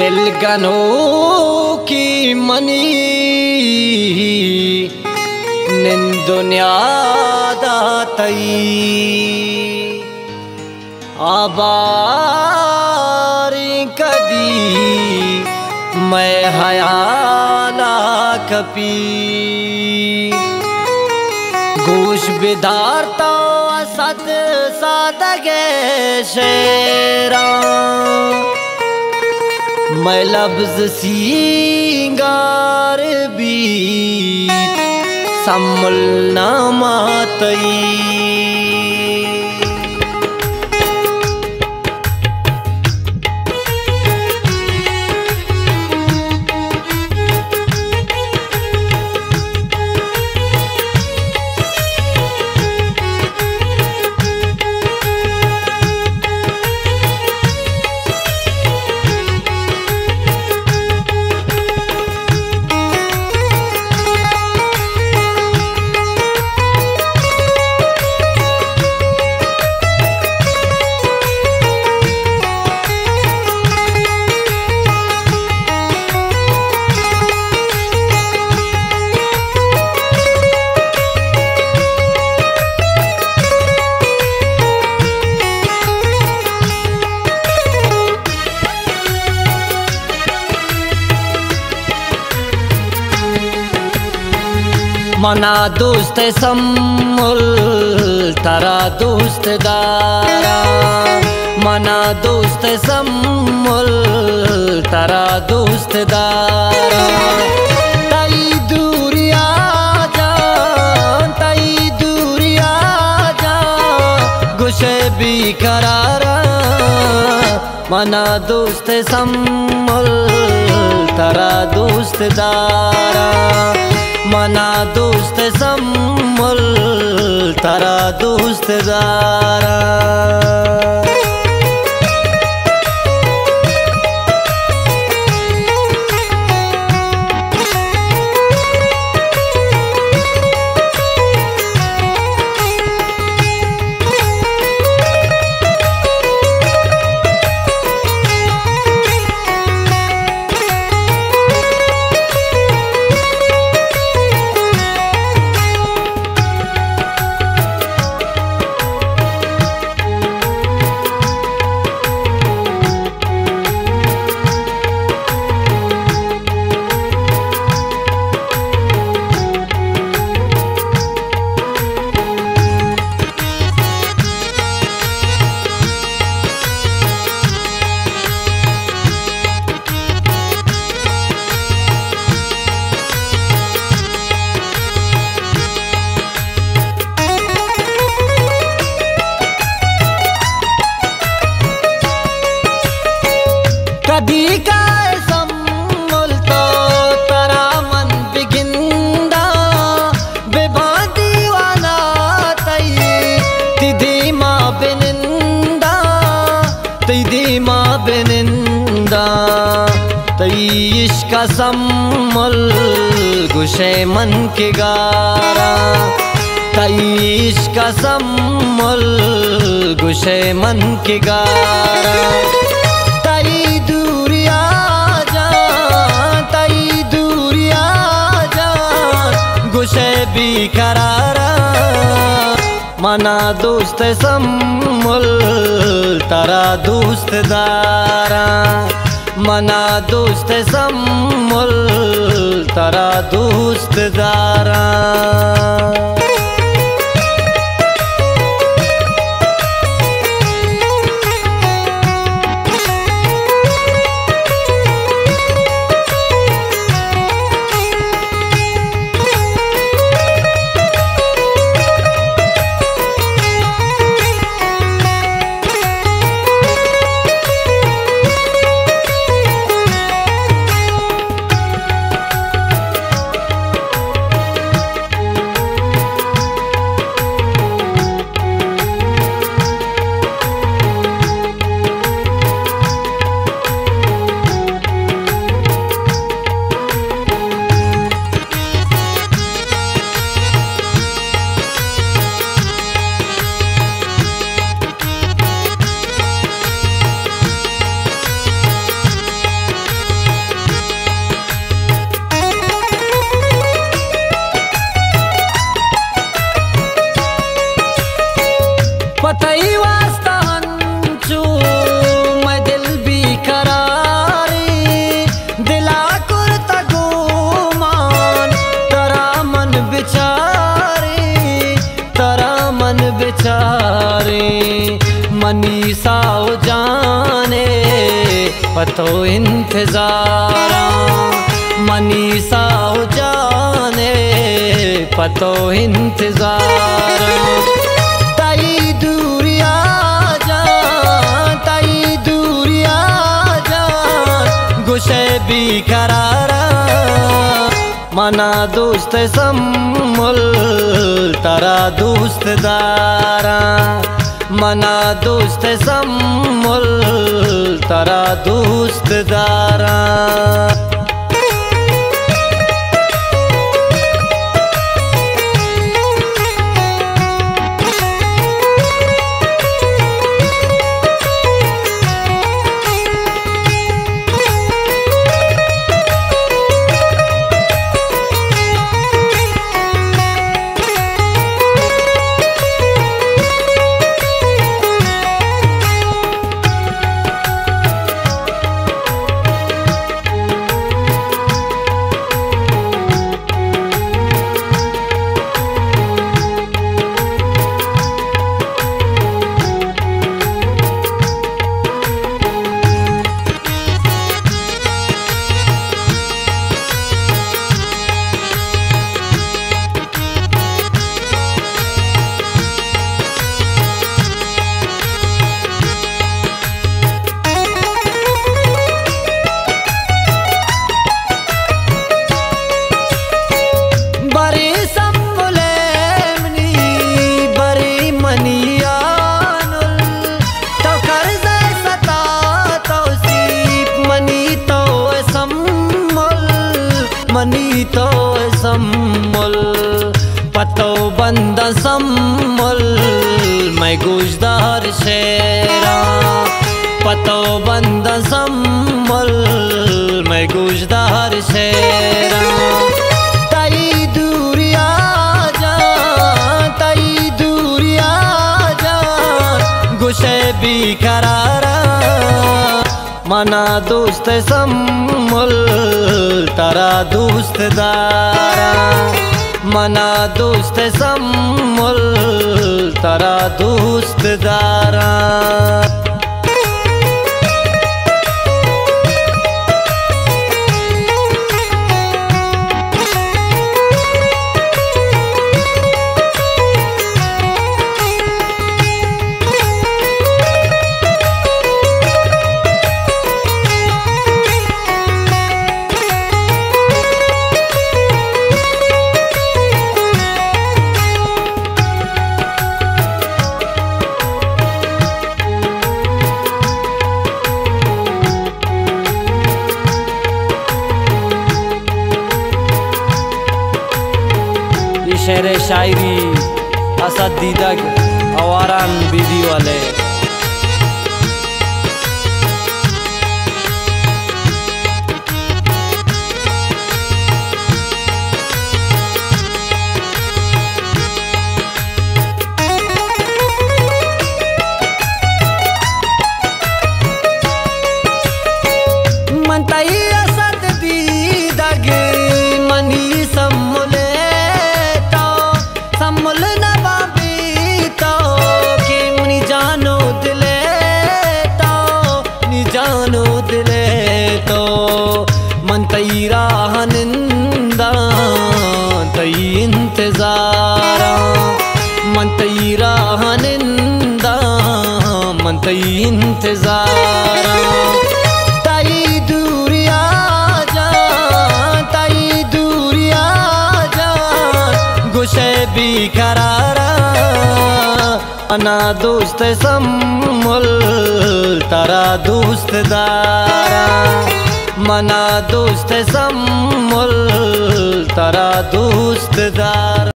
दिलगनों की मनी निंदुनिया दातई आबारी कदी मैं हयाला कपी गोश बिधारता सत सादगे शेरा मैं लफ्ज सिंगार भी सम्मल ना मातई मना दोस्त सम्मुल तारा दोस्त दारा मना दोस्त सम्मुल तारा दोस्त दारा तई दूरिया जा गुशे भी करारा मना दोस्त सम्मुल तारा दोस्त दारा मना दोस्त सम्मुल तारा दोस्त दारा कदी का सम्मुल तो तारा मन बिगिंदा बेबा दीवाना तई तिदी माँ बेनिंदा तई इश्क सम्मुल गुशे मन के गारा तई इश्क सम्मुल गुशे मन के गारा गुशे भी करारा मना दोस्त सम्मुल तारा दोस्त दारा मना दोस्त सम्मुल तारा दोस्त दारा तई वास्ता हंचू मैं दिल भी करारी दिला कुर्ता गुमान तरा मन बिचारे मनीषा जाने पतो इंतजार मनीषा जाने पतो इंतजार तई दूरिया जा गुस्से भी करारा मना दोस्त सम्मुल तारा दोस्त दारा मना दोस्त सम्मुल तारा दोस्त दारा मनी तो सम्मुल पतो बंदा सम्मुल मैं गुजदार शेरा पतो बंदा सम्मुल मैं गुजदार शेरा तई दूरिया जा गुस्से भी करारा मना दोस्त सम्मुल तारा दोस्त दारा मना दोस्त सम्मुल तारा दोस्त दारा शेर शायरी असद दीदक आवारान बीदी वाले मनताई असद दीदक मनी सम्मुले सम्मुल नवाबी तो कि मुनी जानो दिले तो मन तई राहनिंदा तई इंतजारा मन तई राहनिंदा मन तई इंतजारा तई दूरिया जा गुस्से भी करारा मना दोस्त सम्मुल तारा दोस्त दारा मना दोस्त सम्मुल तारा दोस्त दारा।